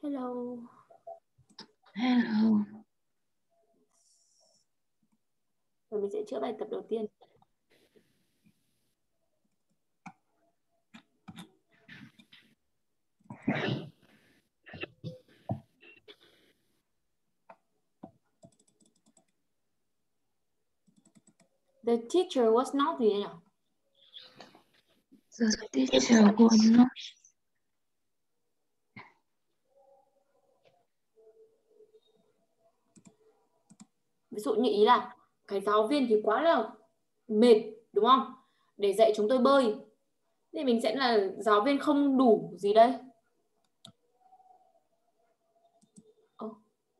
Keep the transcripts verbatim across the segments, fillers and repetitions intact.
Hello. Hello. Rồi mình sẽ chữa bài tập đầu tiên. The teacher was not gì nhỉ? The teacher was not. Ví dụ như ý là cái giáo viên thì quá là mệt, đúng không? Để dạy chúng tôi bơi. Thì mình sẽ là giáo viên không đủ gì đây? Oh.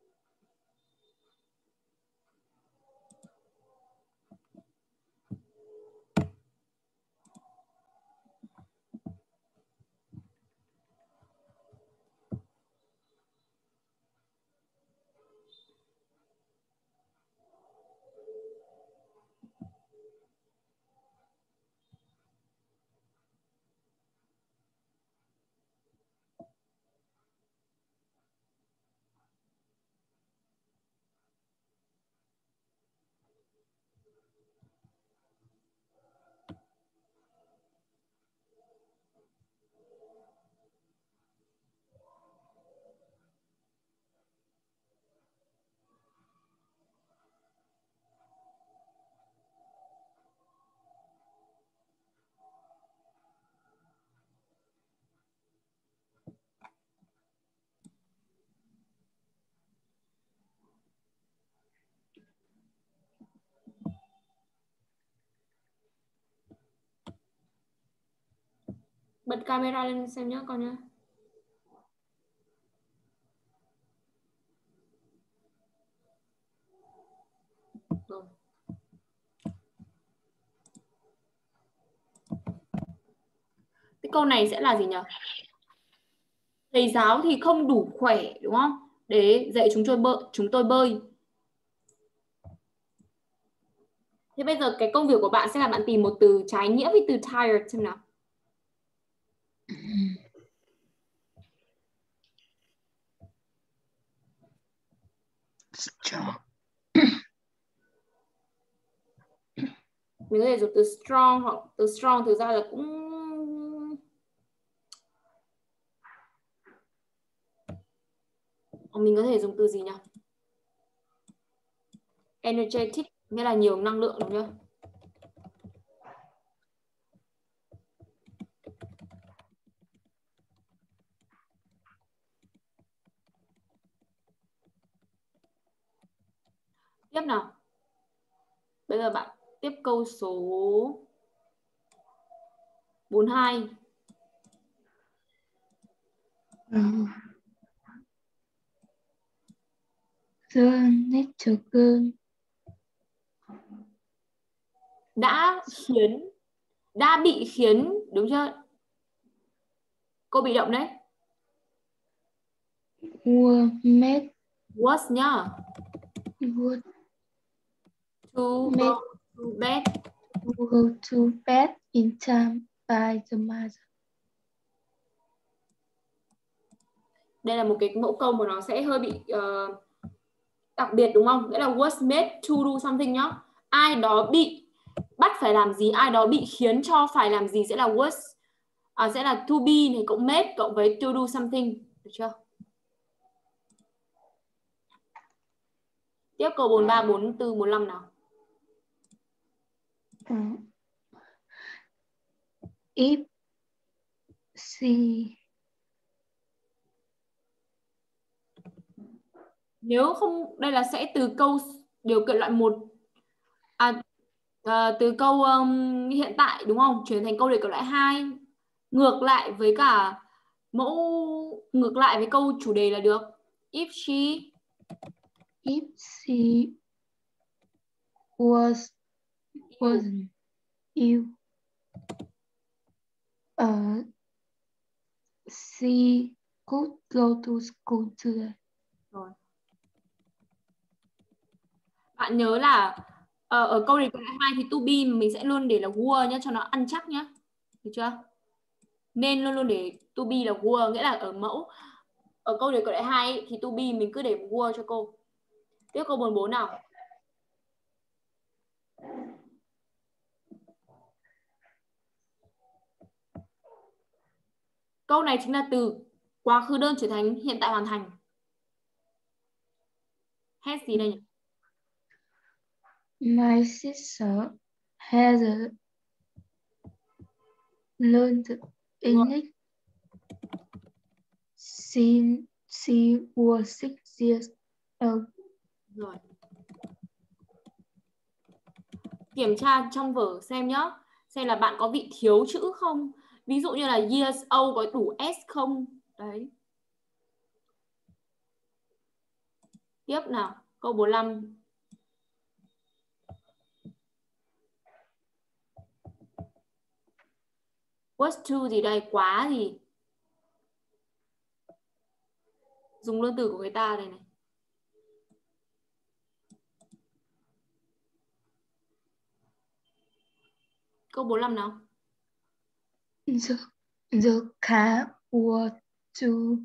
Bật camera lên xem nhé con nhé. Rồi. Cái câu này sẽ là gì nhỉ? Thầy giáo thì không đủ khỏe, đúng không? Để dạy chúng tôi bơi, chúng tôi bơi. Thế bây giờ cái công việc của bạn sẽ là bạn tìm một từ trái nghĩa với từ tired xem nào. Strong. Mình có thể dùng từ strong hoặc từ strong thực ra là cũng mình có thể dùng từ gì nhỉ? Energetic nghĩa là nhiều năng lượng, đúng không? Tiếp nào. Bây giờ bạn tiếp câu số bốn mươi hai. Uh, the nature girl. Đã khiến, đã bị khiến, đúng chưa? Câu bị động đấy. Were made. Was nhá. Would To made go to bed. to go to bed in time by the mother. Đây là một cái mẫu câu mà nó sẽ hơi bị uh, đặc biệt, đúng không? Nghĩa là was made to do something nhá. Ai đó bị bắt phải làm gì, ai đó bị khiến cho phải làm gì sẽ là was, à, sẽ là to be này cộng made cộng với to do something, được chưa? Tiếp câu bốn mươi ba, bốn mươi tư, bốn mươi lăm nào. Uh, if she Nếu không, đây là sẽ từ câu điều kiện loại một, à, à, từ câu um, hiện tại, đúng không? Chuyển thành câu điều kiện loại hai, ngược lại với cả mẫu, ngược lại với câu chủ đề là được. If she if she was wasn't ill, uh, she could go to school today. Rồi. Bạn nhớ là ở, ở câu đề câu hai thì to be mình sẽ luôn để là were nhé, cho nó ăn chắc nhé, được chưa? Nên luôn luôn để to be là were, nghĩa là ở mẫu ở câu điều kiện đại hai ấy, thì to be mình cứ để were cho cô. Tiếp câu bốn mươi bốn nào. Câu này chính là từ quá khứ đơn chuyển thành hiện tại hoàn thành. Has gì đây nhỉ? My sister has learned English since she was six years old. Rồi. Kiểm tra trong vở xem nhá. Xem là bạn có bị thiếu chữ không? Ví dụ như là years old có đủ s không? Đấy. Tiếp nào, câu bốn mươi lăm. Was to gì đây? Quá gì? Dùng đơn từ của người ta đây này. Câu bốn mươi lăm nào. The, the car was too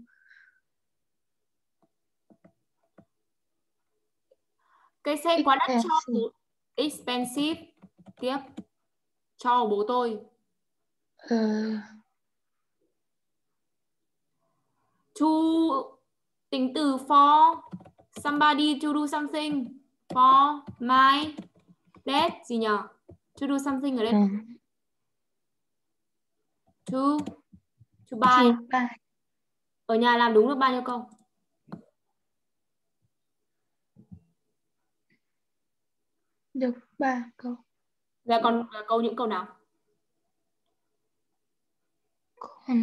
Cái xe quá đắt cho expensive. bố. Expensive. Tiếp. Cho bố tôi. Uh, To tính từ for somebody to do something. For my dad gì nhỉ? To do something ở đây. um, To to buy. to buy. Ở nhà làm đúng được bao nhiêu câu? Được ba câu. Và còn câu những câu nào? Còn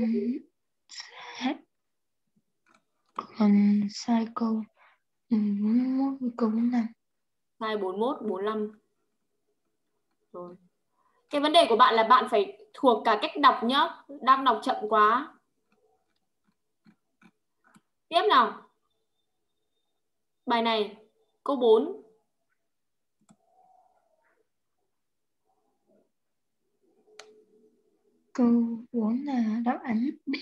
còn sai câu bốn mươi mốt câu bốn mươi lăm. Sai bốn mươi mốt, bốn mươi lăm. Rồi. Cái vấn đề của bạn là bạn phải thuộc cả cách đọc nhá. Đang đọc chậm quá. Tiếp nào. Bài này, câu bốn. Câu bốn là đáp án B.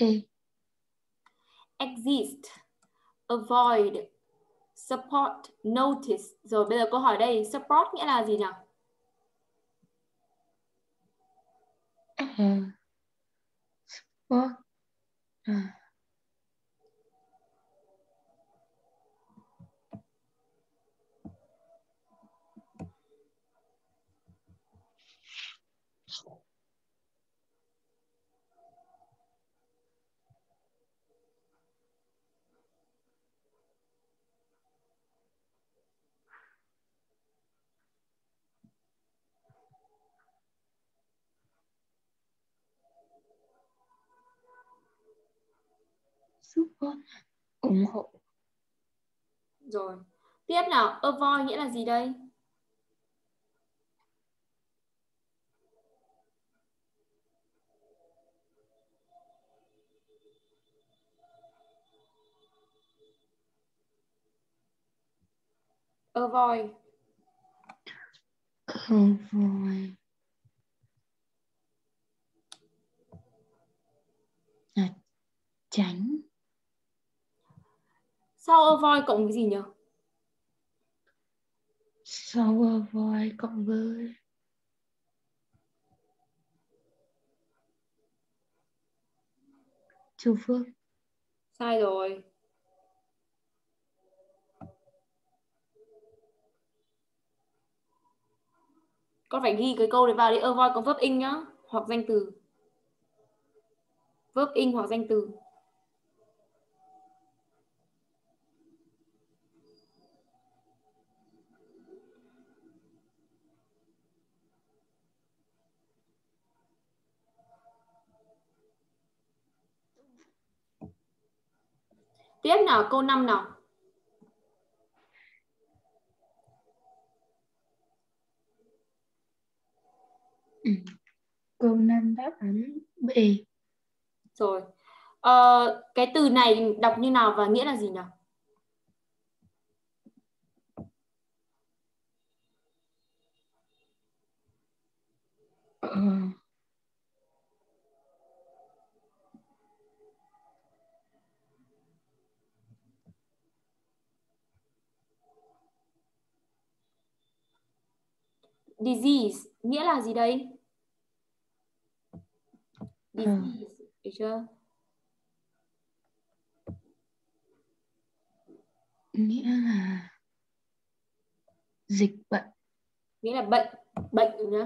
Exist, avoid, support, notice. Rồi bây giờ câu hỏi đây, support nghĩa là gì nào? Uh, support. Uh, support ủng hộ. Rồi. Tiếp nào, avoid nghĩa là gì đây? Avoid. Avoid. À, tránh. Sau avoid cộng với gì nhỉ? Sau avoid cộng với chủ phương. Sai rồi. Con phải ghi cái câu đấy vào đi. Avoid có verb in nhá. Hoặc danh từ. Verb in hoặc danh từ. Tiếp nào, câu năm nào. Ừ. Câu năm đáp án B. Rồi. Ờ, cái từ này đọc như nào và nghĩa là gì nhỉ? Ờ. Disease nghĩa là gì đây? Disease, Ừ. được chưa? Nghĩa là dịch bệnh. Nghĩa là bệnh, bệnh nhá.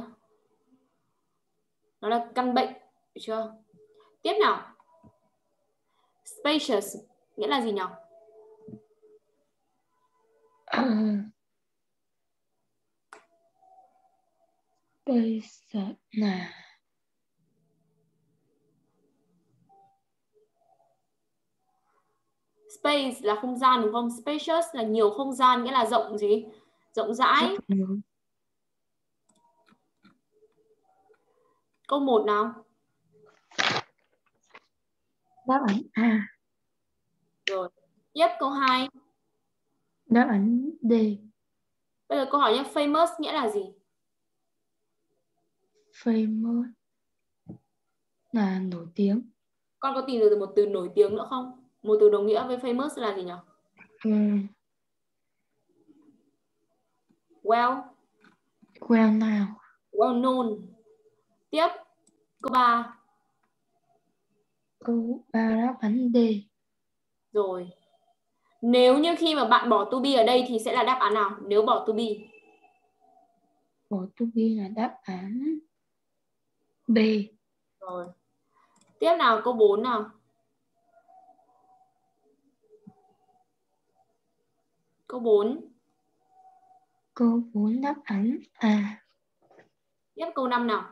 Nó là căn bệnh, được chưa? Tiếp nào. Spacious nghĩa là gì nhỉ? Ừ. Bây giờ là Space là không gian đúng không? Spacious là nhiều không gian, nghĩa là rộng gì? Rộng rãi. rất lớn. Câu một nào. Đáp án A. Rồi. Tiếp câu hai. Đáp án D. Bây giờ câu hỏi nhé, famous nghĩa là gì? Famous là nổi tiếng. Con có tìm được một từ nổi tiếng nữa không? Một từ đồng nghĩa với famous là gì nhỉ? Ừ. Well. Well now. Well known. Tiếp. Câu ba. Câu ba đáp án D. Rồi. Nếu như khi mà bạn bỏ to be ở đây thì sẽ là đáp án nào? Nếu bỏ to be. Bỏ to be là đáp án B. Rồi. Tiếp nào, câu bốn nào. Câu bốn. Câu bốn đáp án A. Tiếp câu năm nào.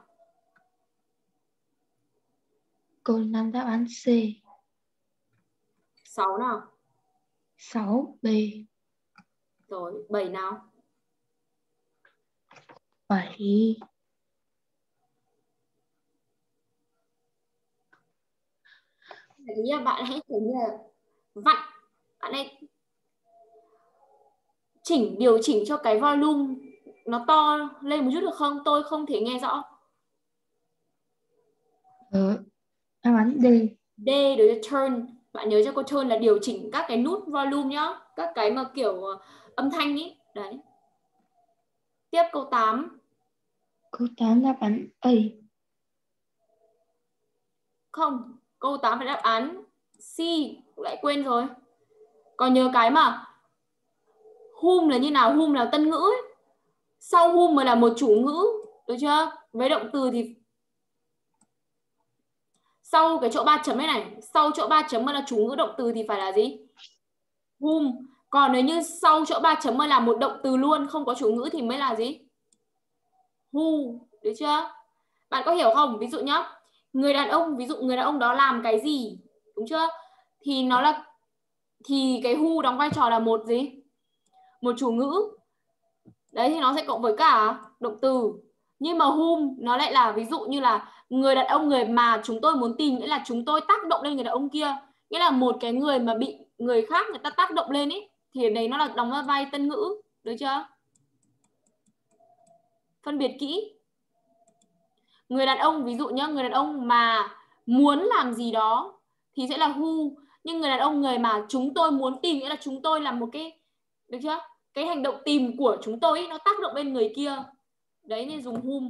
Câu năm đáp án C. sáu nào. sáu B. Rồi, bảy nào. bảy. Thế như bạn hãy kiểu như là vặn, bạn hãy chỉnh điều chỉnh cho cái volume nó to lên một chút được không? Tôi không thể nghe rõ. Ờ, đáp án D. D đối với turn. Bạn nhớ cho cô turn là điều chỉnh các cái nút volume nhá, các cái mà kiểu âm thanh ý. Đấy. Tiếp câu tám. Câu tám đáp án A. Không, câu tám phải đáp án C, lại quên rồi. Còn nhớ cái mà whom là như nào? Whom là tân ngữ ấy. Sau whom mới là một chủ ngữ, được chưa? Với động từ thì sau cái chỗ ba chấm này này, sau chỗ ba chấm mà là chủ ngữ động từ thì phải là gì? Whom. Còn nếu như sau chỗ ba chấm mà là một động từ luôn, không có chủ ngữ thì mới là gì? Who, được chưa? Bạn có hiểu không? Ví dụ nhá, người đàn ông, ví dụ người đàn ông đó làm cái gì, đúng chưa? Thì nó là thì cái who đóng vai trò là một gì? Một chủ ngữ. Đấy thì nó sẽ cộng với cả động từ. Nhưng mà whom nó lại là ví dụ như là người đàn ông, người mà chúng tôi muốn tìm, nghĩa là chúng tôi tác động lên người đàn ông kia. Nghĩa là một cái người mà bị người khác người ta tác động lên ấy, thì đấy nó là đóng vai tân ngữ, được chưa? Phân biệt kỹ. Người đàn ông, ví dụ nhá, người đàn ông mà muốn làm gì đó thì sẽ là who. Nhưng người đàn ông, người mà chúng tôi muốn tìm, nghĩa là chúng tôi làm một cái, được chưa? Cái hành động tìm của chúng tôi ý, nó tác động lên người kia. Đấy nên dùng whom.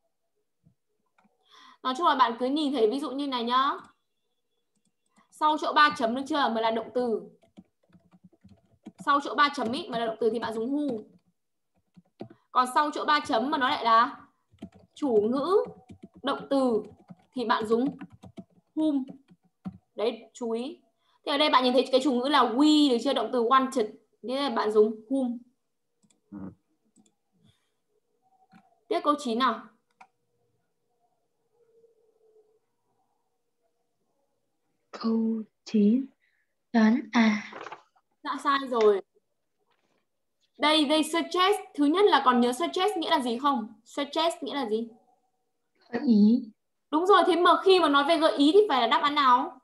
Nói chung là bạn cứ nhìn thấy ví dụ như này nhá. Sau chỗ ba chấm được chưa? Mới là động từ. Sau chỗ ba chấm ý, mà là động từ thì bạn dùng who. Còn sau chỗ ba chấm mà nó lại là chủ ngữ, động từ thì bạn dùng whom. Đấy, chú ý. Thì ở đây bạn nhìn thấy cái chủ ngữ là we, được chưa? Động từ wanted. Nên là bạn dùng whom. Tiếp câu chín nào. Câu chín đoán A. Đã sai rồi. Đây, they suggest. Thứ nhất là còn nhớ suggest nghĩa là gì không? Suggest nghĩa là gì? Gợi ý. Đúng rồi, thế mà khi mà nói về gợi ý thì phải là đáp án nào?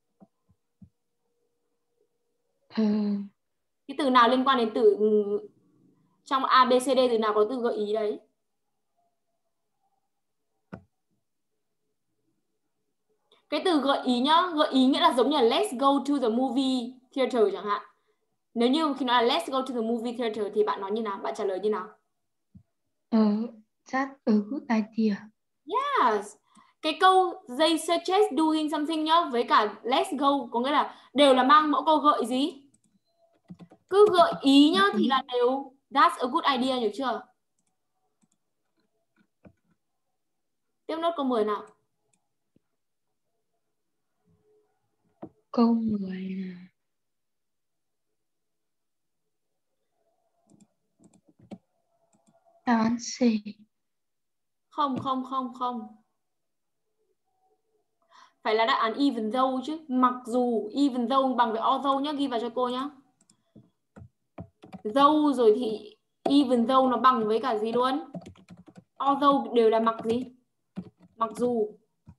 Ừ. Cái từ nào liên quan đến từ trong A, B, C, D, từ nào có từ gợi ý đấy? Cái từ gợi ý nhá, gợi ý nghĩa là giống như là let's go to the movie theater chẳng hạn. Nếu như khi nói là let's go to the movie theater thì bạn nói như nào? Bạn trả lời như nào? Ừ. That's a good idea. Yes. Cái câu they suggest doing something nhá, với cả let's go có nghĩa là đều là mang mẫu câu gợi gì? Cứ gợi ý nhá thì là đều that's a good idea, hiểu chưa? Tiếp nốt câu mười nào. Câu mười là đáp án C. Không, không, không, không. Phải là đáp án even though chứ. Mặc dù, even though bằng với although nhá, ghi vào cho cô nhá. Though rồi thì even though nó bằng với cả gì luôn? Although đều là mặc gì? Mặc dù.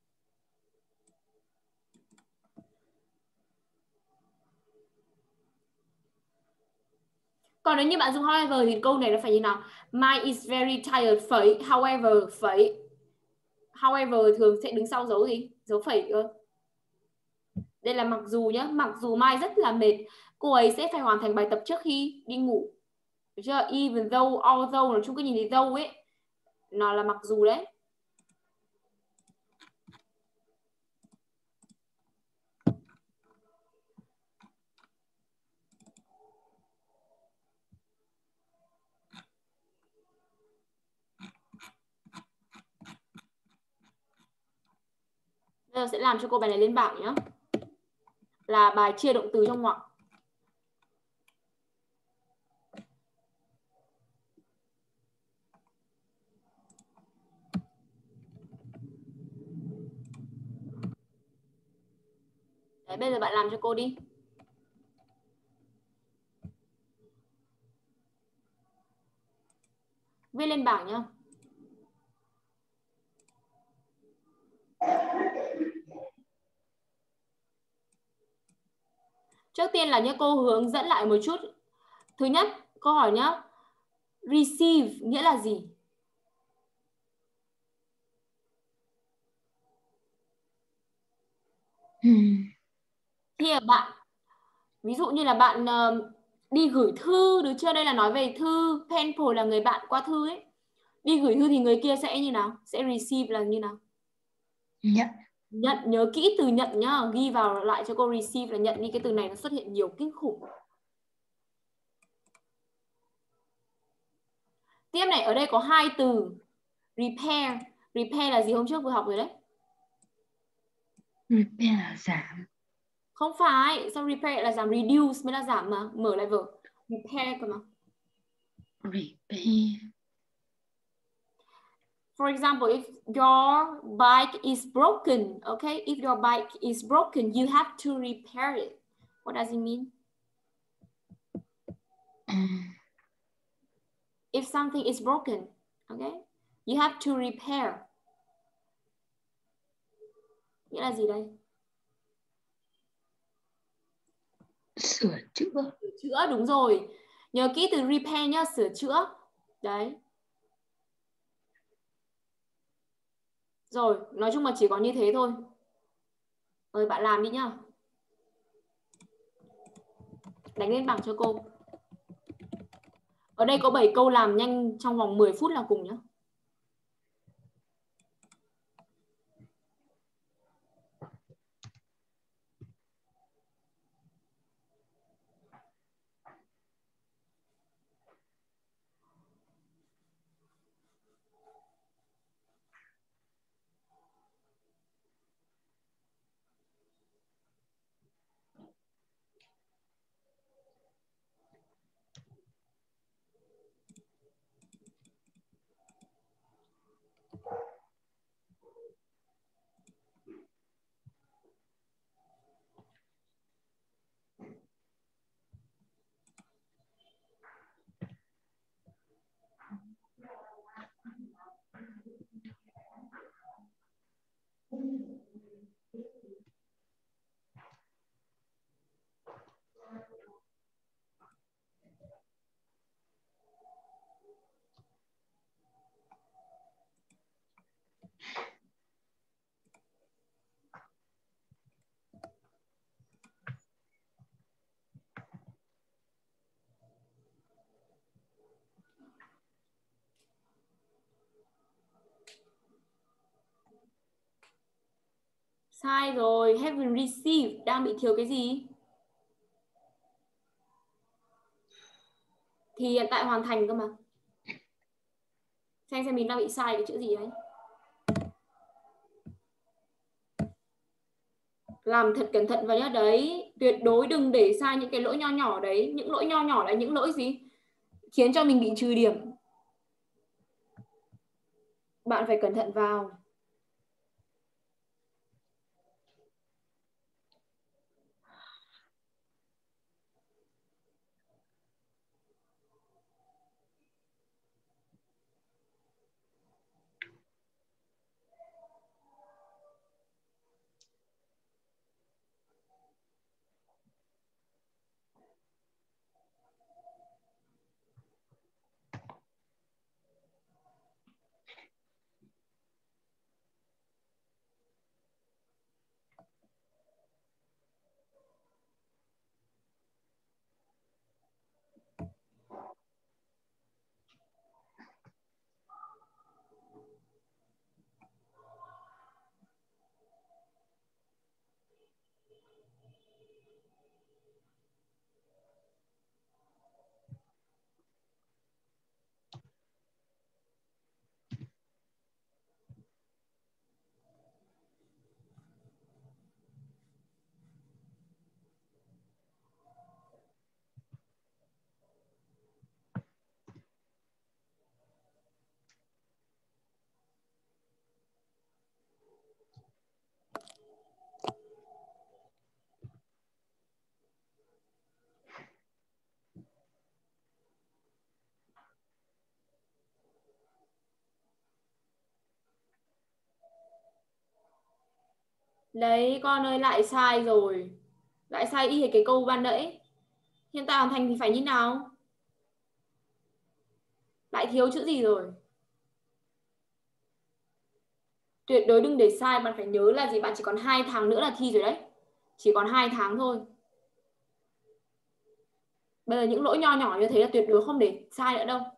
Còn nếu như bạn dùng however thì câu này nó phải như nào? My is very tired, phẩy, however, phẩy. However thường sẽ đứng sau dấu gì? Dấu phẩy cơ. Đây là mặc dù nhá, mặc dù Mai rất là mệt, cô ấy sẽ phải hoàn thành bài tập trước khi đi ngủ. Được chưa? Even though, although, nói chung cái nhìn thấy though ấy, nó là mặc dù đấy. Bây giờ sẽ làm cho cô bài này lên bảng nhá. Là bài chia động từ trong ngoặc. Đấy, bây giờ bạn làm cho cô đi. Viết lên bảng nhá. Trước tiên là nhá, cô hướng dẫn lại một chút. Thứ nhất, câu hỏi nhá. Receive nghĩa là gì? Hmm. Khi mà bạn, ví dụ như là bạn uh, đi gửi thư, được chưa? Đây là nói về thư, pen pal là người bạn qua thư ấy. Đi gửi thư thì người kia sẽ như nào? Sẽ receive là như nào? Nhận. Nhận, nhớ kỹ từ nhận nhá, ghi vào lại cho cô. Receive là nhận đi, cái từ này nó xuất hiện nhiều kinh khủng. Tiếp này, ở đây có hai từ repair. Repair là gì hôm trước vừa học rồi đấy? Repair là giảm. Không phải, sao repair là giảm? Reduce mới là giảm mà, mở lại vở. Repair cơ mà. Repair. For example, if your bike is broken, okay? If your bike is broken, you have to repair it. What does it mean? Um, If something is broken, okay? You have to repair. Nghĩa là gì đây? Sửa chữa. Sửa chữa, đúng rồi. Nhớ kỹ từ repair nhá, sửa chữa. Đấy. Rồi, nói chung là chỉ có như thế thôi. Rồi bạn làm đi nhá. Đánh lên bảng cho cô. Ở đây có bảy câu làm nhanh trong vòng mười phút là cùng nhá. Sai rồi, haven't received, đang bị thiếu cái gì? Thì hiện tại hoàn thành cơ mà. Xem xem mình đang bị sai cái chữ gì đấy. Làm thật cẩn thận vào nhá đấy. Tuyệt đối đừng để sai những cái lỗi nho nhỏ đấy. Những lỗi nho nhỏ là những lỗi gì? Khiến cho mình bị trừ điểm. Bạn phải cẩn thận vào. Đấy con ơi, lại sai rồi. Lại sai y cái câu ban nãy. Hiện tại hoàn thành thì phải như nào? Lại thiếu chữ gì rồi? Tuyệt đối đừng để sai. Bạn phải nhớ là gì? Bạn chỉ còn hai tháng nữa là thi rồi đấy. Chỉ còn hai tháng thôi. Bây giờ những lỗi nho nhỏ như thế là tuyệt đối không để sai nữa đâu.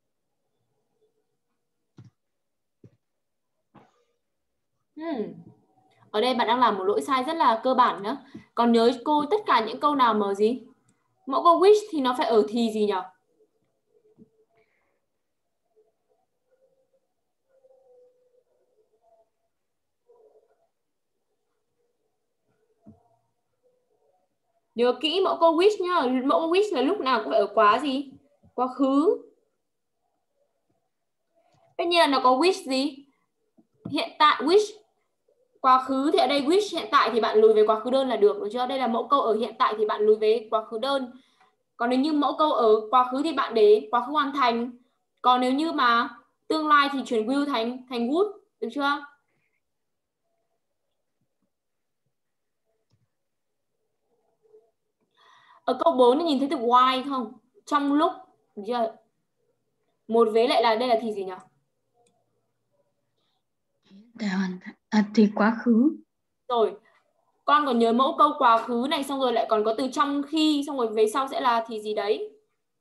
Hmm. Ở đây bạn đang làm một lỗi sai rất là cơ bản nữa. Còn nhớ cô tất cả những câu nào mà gì? Mẫu câu which thì nó phải ở thì gì nhỉ? Nhớ kỹ mẫu câu which nhá. Mẫu câu which là lúc nào cũng phải ở quá gì? Quá khứ. Tất nhiên là nó có which gì? Hiện tại which. Quá khứ thì ở đây which, hiện tại thì bạn lùi về quá khứ đơn là được, được chưa? Đây là mẫu câu ở hiện tại thì bạn lùi về quá khứ đơn. Còn nếu như mẫu câu ở quá khứ thì bạn để quá khứ hoàn thành. Còn nếu như mà tương lai thì chuyển will thành thành would, được chưa? Ở câu bốn thì nhìn thấy từ why không? Trong lúc, được chưa? Một vế lại là đây là thì gì nhỉ? Để hoàn thành. À, thì quá khứ. Rồi. Con còn nhớ mẫu câu quá khứ này, xong rồi lại còn có từ trong khi, xong rồi về sau sẽ là thì gì đấy?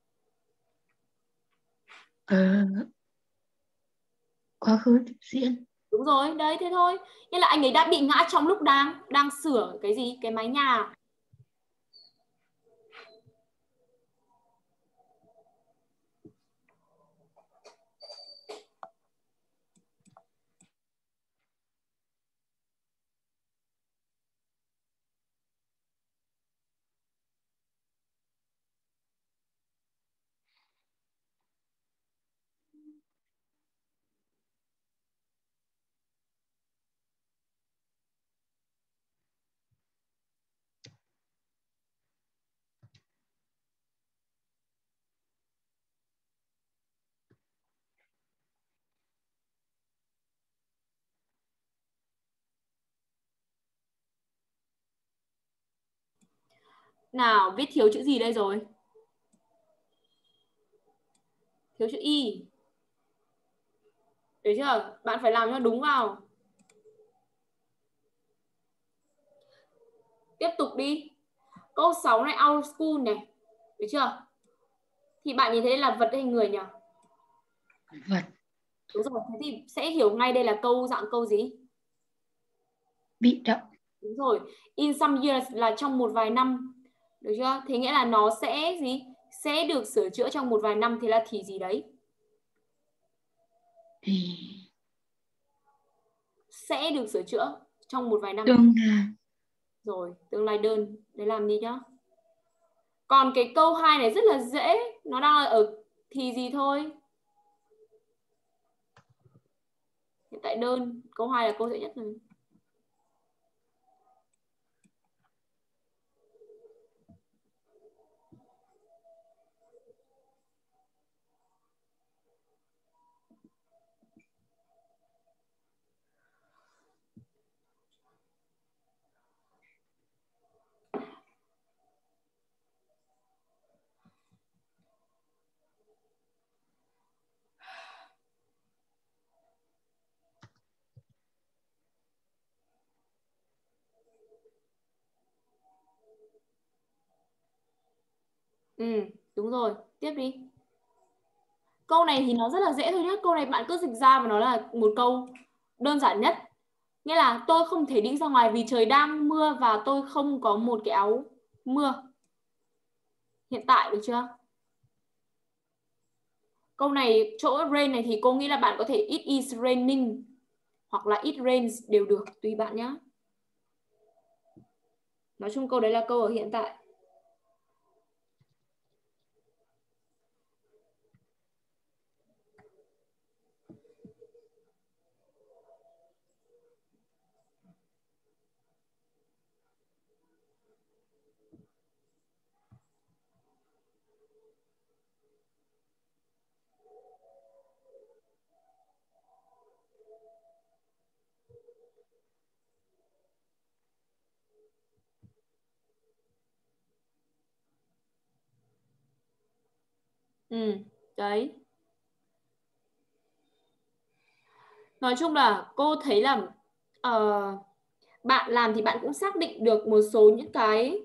Ờ, quá khứ tiếp diễn. Đúng rồi, đấy thế thôi. Nghĩa là anh ấy đã bị ngã trong lúc đang đang sửa cái gì? Cái mái nhà. Nào, viết thiếu chữ gì đây rồi? Thiếu chữ y. Được chưa? Bạn phải làm cho đúng vào. Tiếp tục đi. Câu sáu này, our school này. Được chưa? Thì bạn nhìn thấy là vật hay người nhỉ? Vật. Đúng rồi, thế thì sẽ hiểu ngay đây là câu dạng câu gì? Bị động. Đúng rồi. In some years là trong một vài năm. Được chưa? Thế nghĩa là nó sẽ gì? Sẽ được sửa chữa trong một vài năm, thế là thì gì đấy? Thì Sẽ được sửa chữa trong một vài năm. tương lai. Rồi, tương lai đơn. Đấy làm đi nhá. Còn cái câu hai này rất là dễ. Nó đang ở thì gì thôi. Hiện tại đơn. Câu hai là câu dễ nhất rồi. Ừ, đúng rồi. Tiếp đi. Câu này thì nó rất là dễ thôi nhé. Câu này bạn cứ dịch ra và nó là một câu đơn giản nhất. Nghĩa là tôi không thể đi ra ngoài vì trời đang mưa và tôi không có một cái áo mưa. Hiện tại, được chưa? Câu này, chỗ rain này thì cô nghĩ là bạn có thể it is raining hoặc là it rains đều được, tùy bạn nhé. Nói chung câu đấy là câu ở hiện tại. Ừ, đấy. Nói chung là cô thấy là uh, bạn làm thì bạn cũng xác định được một số những cái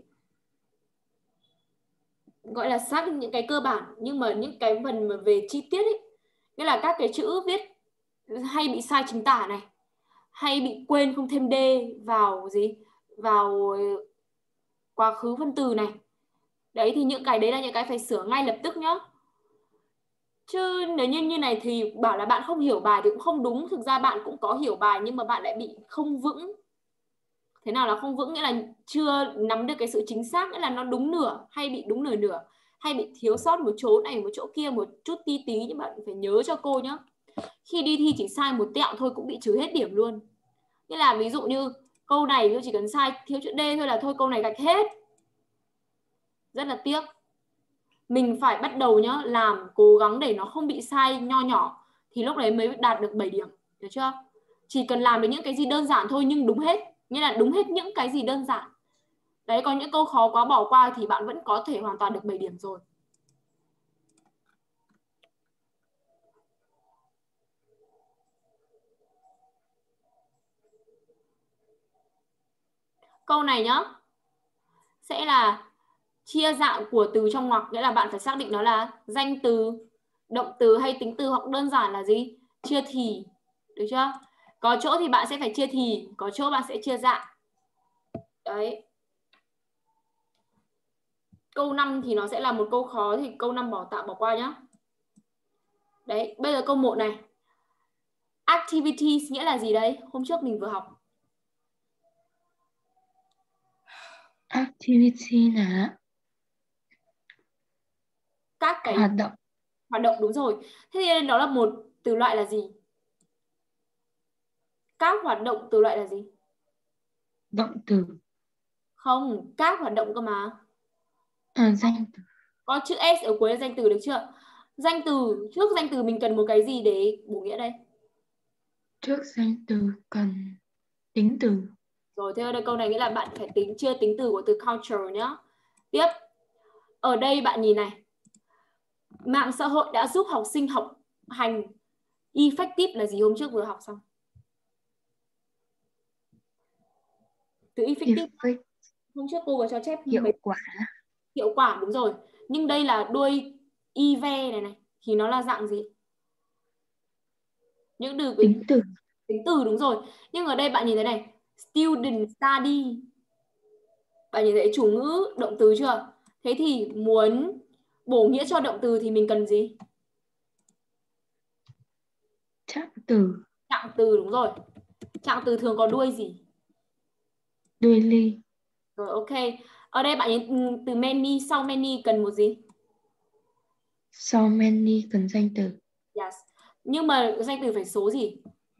gọi là xác định những cái cơ bản, nhưng mà những cái phần mà về chi tiết ấy, nghĩa là các cái chữ viết hay bị sai chính tả này, hay bị quên không thêm d vào gì? Vào quá khứ phân từ này. Đấy thì những cái đấy là những cái phải sửa ngay lập tức nhá. Chứ nếu như như này thì bảo là bạn không hiểu bài thì cũng không đúng. Thực ra bạn cũng có hiểu bài nhưng mà bạn lại bị không vững. Thế nào là không vững? Nghĩa là chưa nắm được cái sự chính xác, nghĩa là nó đúng nửa hay bị đúng nửa nửa, hay bị thiếu sót một chỗ này một chỗ kia một chút tí tí. Nhưng bạn phải nhớ cho cô nhá, khi đi thi chỉ sai một tẹo thôi cũng bị trừ hết điểm luôn. Nghĩa là ví dụ như câu này tôi chỉ cần sai thiếu chữ D thôi là thôi câu này gạch hết. Rất là tiếc. Mình phải bắt đầu nhá, làm cố gắng để nó không bị sai nho nhỏ thì lúc đấy mới đạt được bảy điểm, được chưa? Chỉ cần làm được những cái gì đơn giản thôi nhưng đúng hết, nghĩa là đúng hết những cái gì đơn giản. Đấy, có những câu khó quá bỏ qua thì bạn vẫn có thể hoàn toàn được bảy điểm rồi. Câu này nhá, sẽ là chia dạng của từ trong ngoặc, nghĩa là bạn phải xác định nó là danh từ, động từ hay tính từ, hoặc đơn giản là gì? Chia thì, được chưa? Có chỗ thì bạn sẽ phải chia thì, có chỗ bạn sẽ chia dạng. Đấy. Câu năm thì nó sẽ là một câu khó thì câu năm bỏ tạm bỏ qua nhá. Đấy, bây giờ câu một này. Activities nghĩa là gì đấy? Hôm trước mình vừa học. Activity là Các cái hoạt động. hoạt động, đúng rồi. Thế nên đó là một từ loại là gì? Các hoạt động từ loại là gì? Động từ. Không, các hoạt động cơ mà. À, danh từ. Có chữ S ở cuối là danh từ, được chưa? Danh từ, trước danh từ mình cần một cái gì để bổ nghĩa đây? Trước danh từ cần tính từ. Rồi, thế ở đây câu này nghĩa là bạn phải tính chưa tính từ của từ culture nhá. Tiếp. Ở đây bạn nhìn này. Mạng xã hội đã giúp học sinh học hành effective là gì? Hôm trước vừa học xong. Từ effective. Effect. Hôm trước cô có cho chép Hiệu mấy quả. hiệu quả, đúng rồi. Nhưng đây là đuôi ive này này thì nó là dạng gì? Những từ Tính từ. tính từ, đúng rồi. Nhưng ở đây bạn nhìn thấy này, student study. Bạn nhìn thấy chủ ngữ động từ chưa? Thế thì muốn bổ nghĩa cho động từ thì mình cần gì? Trạng từ. Trạng từ, đúng rồi. Trạng từ thường có đuôi gì? Đuôi ly. Rồi, ok. Ở đây bạn nhìn từ many, sau many cần một gì? Sau many cần danh từ. Yes. Nhưng mà danh từ phải số gì?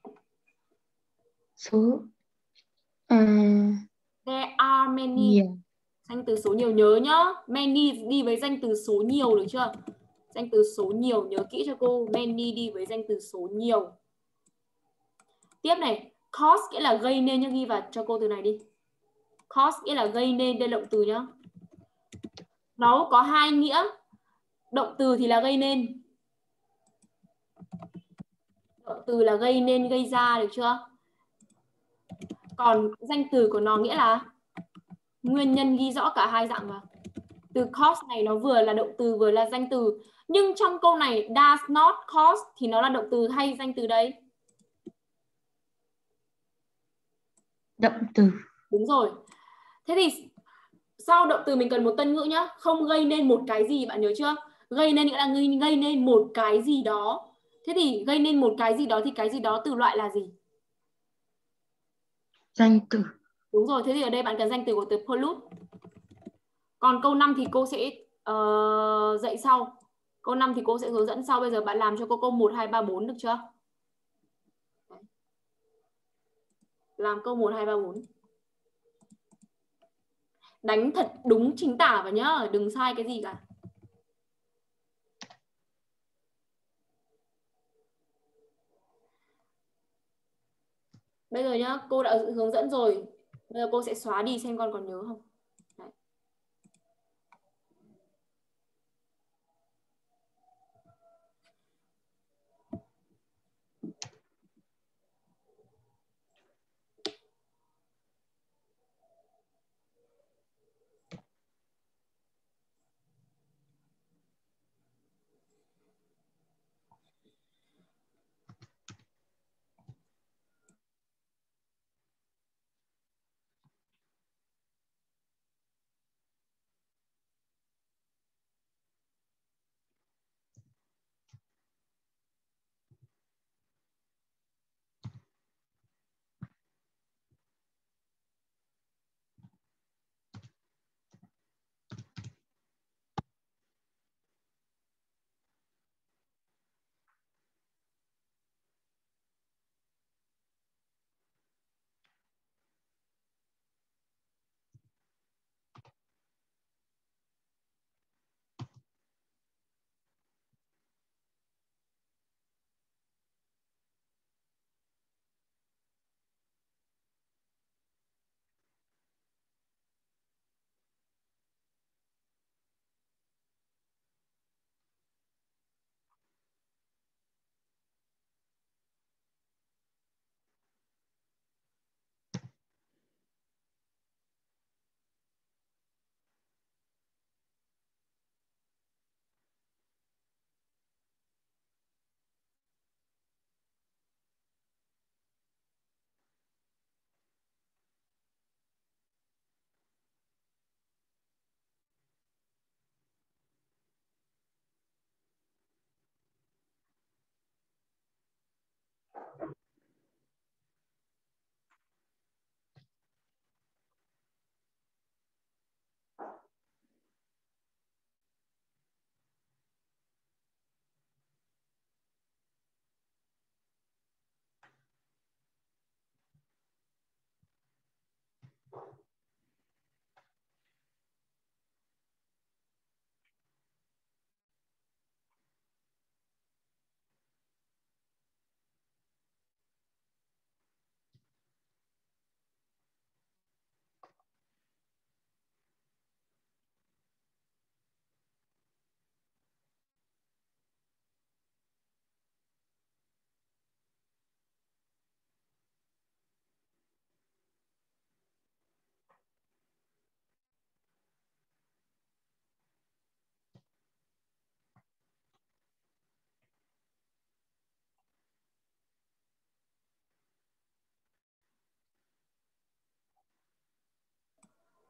Số. Uh, There are many. nhiều. Danh từ số nhiều, nhớ nhá. Many đi với danh từ số nhiều, được chưa? Danh từ số nhiều, nhớ kỹ cho cô. Many đi với danh từ số nhiều. Tiếp này, cause nghĩa là gây nên nhá, ghi vào cho cô từ này đi. Cause nghĩa là gây nên, đây là động từ nhá. Nó có hai nghĩa. Động từ thì là gây nên. Động từ là gây nên, gây ra, được chưa? Còn danh từ của nó nghĩa là nguyên nhân, ghi rõ cả hai dạng vào. Từ cause này nó vừa là động từ vừa là danh từ. Nhưng trong câu này does not cause thì nó là động từ hay danh từ đây? Động từ. Đúng rồi. Thế thì sau động từ mình cần một tân ngữ nhá. Không gây nên một cái gì, bạn nhớ chưa? Gây nên nghĩa là gây nên một cái gì đó. Thế thì gây nên một cái gì đó thì cái gì đó từ loại là gì? Danh từ. Đúng rồi, thế thì ở đây bạn cần danh từ của từ pollute. Còn câu năm thì cô sẽ uh, dạy sau. Câu năm thì cô sẽ hướng dẫn sau. Bây giờ bạn làm cho cô câu một, hai, ba, bốn được chưa? Làm câu một, hai, ba, bốn. Đánh thật đúng chính tả vào nhá, đừng sai cái gì cả. Bây giờ nhá, cô đã hướng dẫn rồi. Bây giờ cô sẽ xóa đi xem con còn nhớ không. Đấy.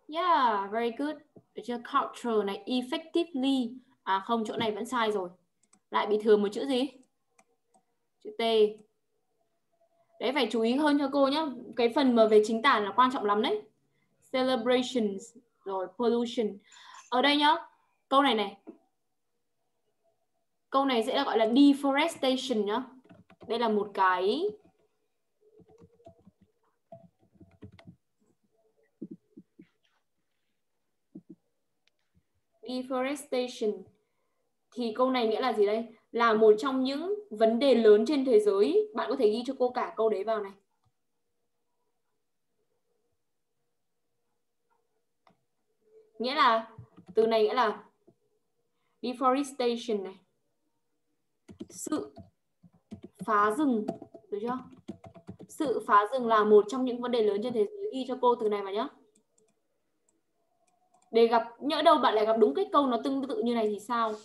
Yeah, very good. Được chưa? Cultural này, effectively. À không, chỗ này vẫn sai rồi. Lại bị thừa một chữ gì? Chữ T. Đấy, phải chú ý hơn cho cô nhé. Cái phần mà về chính tả là quan trọng lắm đấy. Celebrations, rồi pollution. Ở đây nhá, câu này này. Câu này sẽ gọi là deforestation nhá. Đây là một cái deforestation. Thì câu này nghĩa là gì đây? Là một trong những vấn đề lớn trên thế giới. Bạn có thể ghi cho cô cả câu đấy vào này. Nghĩa là từ này nghĩa là deforestation này, sự phá rừng, được chưa? Sự phá rừng là một trong những vấn đề lớn trên thế giới. Ghi cho cô từ này vào nhé. Để gặp, nhỡ đâu bạn lại gặp đúng cái câu nó tương tự như này thì sao?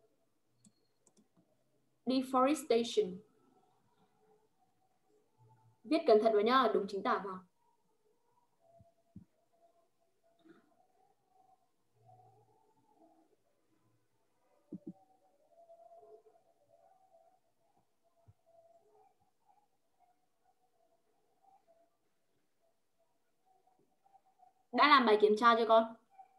Deforestation. Viết cẩn thận vào nhá, đúng chính tả vào. Đã làm bài kiểm tra chưa con?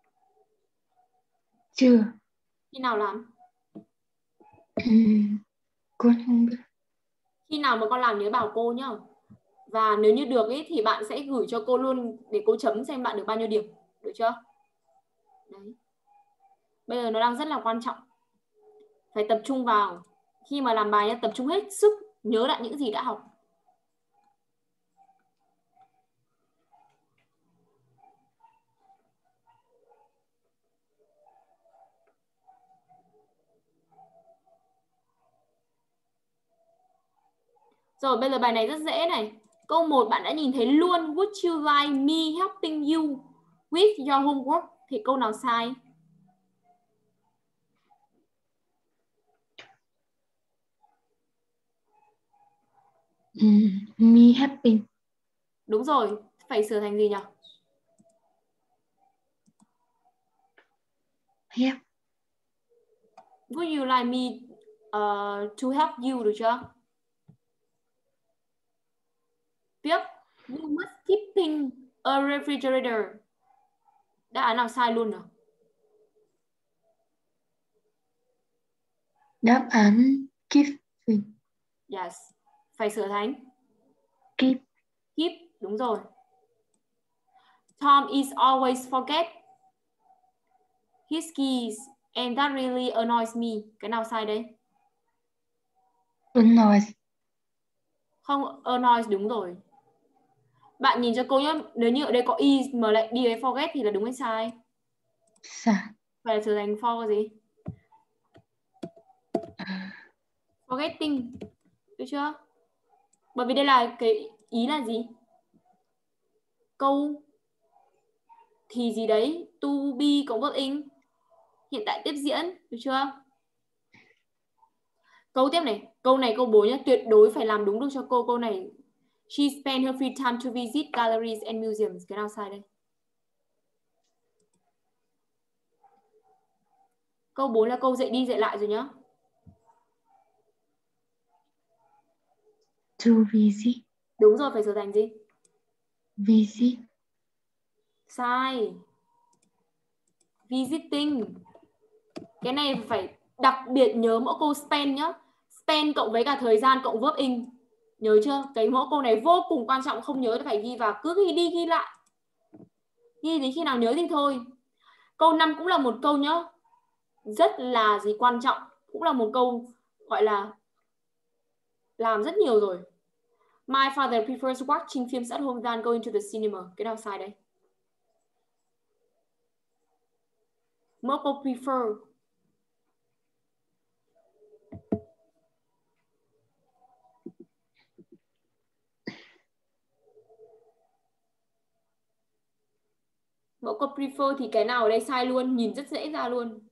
Chưa. Khi nào làm? Uhm, con không biết. Khi nào mà con làm nhớ bảo cô nhá. Và nếu như được ý, thì bạn sẽ gửi cho cô luôn để cô chấm xem bạn được bao nhiêu điểm. Được chưa? Đấy. Bây giờ nó đang rất là quan trọng. Phải tập trung vào. Khi mà làm bài tập trung hết sức nhớ lại những gì đã học. Rồi bây giờ bài này rất dễ này. Câu một bạn đã nhìn thấy luôn. Would you like me helping you with your homework? Thì câu nào sai? Mm, me happy. Đúng rồi. Phải sửa thành gì nhỉ? Help. Would you like me uh, to help you, được chưa? Tiếp. You must keeping a refrigerator. Đáp án nào sai luôn nào? Đáp án keeping. Yes. Phải sửa thành Keep. keep. Đúng rồi. Tom is always forget his keys and that really annoys me. Cái nào sai đây? Annoys. Không, annoys đúng rồi. Bạn nhìn cho cô nhé. Nếu như ở đây có is mà lại đi với forget thì là đúng hay sai? Sai. Phải là trở thành for gì? Forgetting. Được chưa? Bởi vì đây là cái ý là gì? Câu thì gì đấy? To be cộng verb in. Hiện tại tiếp diễn. Được chưa? Câu tiếp này. Câu này câu bốn nhé. Tuyệt đối phải làm đúng được cho cô. Câu này. She spent her free time to visit galleries and museums. Cái nào sai đây? Câu bốn là câu dạy đi dạy lại rồi nhá. To visit. Đúng rồi, phải trở thành gì? Visit. Sai. Visiting. Cái này phải đặc biệt nhớ mẫu câu spend nhá. Spend cộng với cả thời gian cộng verb in. Nhớ chưa? Cái mẫu câu này vô cùng quan trọng, không nhớ thì phải ghi vào. Cứ ghi đi ghi lại. Ghi đến khi nào nhớ thì thôi. Câu năm cũng là một câu nhá. Rất là gì quan trọng. Cũng là một câu gọi là làm rất nhiều rồi. My father prefers watching films at home than going to the cinema. Cái nào sai đây? Mẫu câu prefer. Mẫu câu prefer thì cái nào ở đây sai luôn. Nhìn rất dễ ra luôn.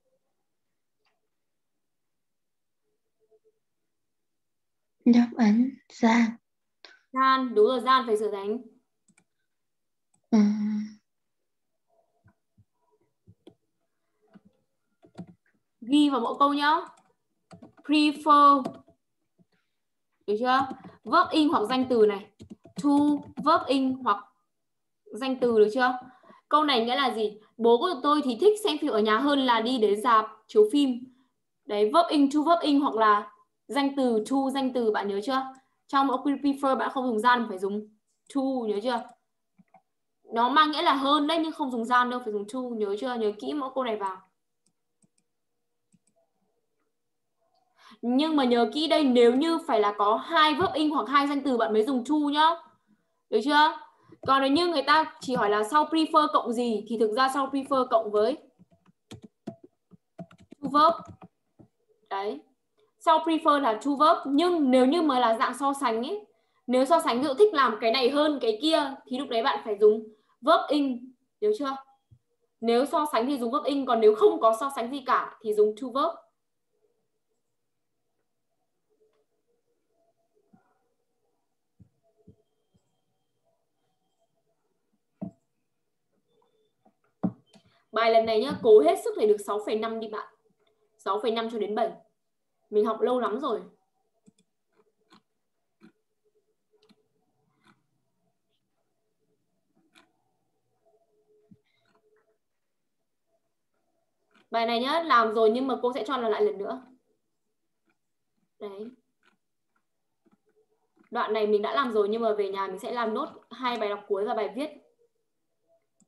Đáp án gian. Gian, đúng rồi, gian phải sửa thành Um, ghi vào mẫu câu nhá. Prefer. Được chưa? Verb in hoặc danh từ này. To, verb in hoặc danh từ, được chưa? Câu này nghĩa là gì? Bố của tôi thì thích xem phim ở nhà hơn là đi đến rạp chiếu phim. Đấy, verb in, to verb in hoặc là danh từ to, danh từ, bạn nhớ chưa? Trong mẫu prefer bạn không dùng gian, phải dùng to, nhớ chưa? Nó mang nghĩa là hơn đấy, nhưng không dùng gian đâu, phải dùng to, nhớ chưa? Nhớ kỹ mẫu câu này vào. Nhưng mà nhớ kỹ đây, nếu như phải là có hai verb in hoặc hai danh từ bạn mới dùng to nhá. Được chưa? Còn nếu như người ta chỉ hỏi là sau prefer cộng gì thì thực ra sau prefer cộng với to verb. Đấy. Sau prefer là to verb, nhưng nếu như mà là dạng so sánh ấy, nếu so sánh ví dụ thích làm cái này hơn cái kia thì lúc đấy bạn phải dùng verb in, nhớ chưa? Nếu so sánh thì dùng verb in, còn nếu không có so sánh gì cả thì dùng to verb. Bài lần này nhá, cố hết sức để được sáu phẩy năm đi bạn. sáu phẩy năm cho đến bảy. Mình học lâu lắm rồi. Bài này nhá, làm rồi nhưng mà cô sẽ cho làm lại lần nữa. Đấy. Đoạn này mình đã làm rồi nhưng mà về nhà mình sẽ làm nốt hai bài đọc cuối và bài viết.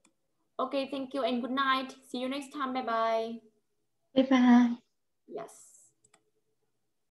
Okay, thank you and good night. See you next time. Bye bye. Bye bye. Yes.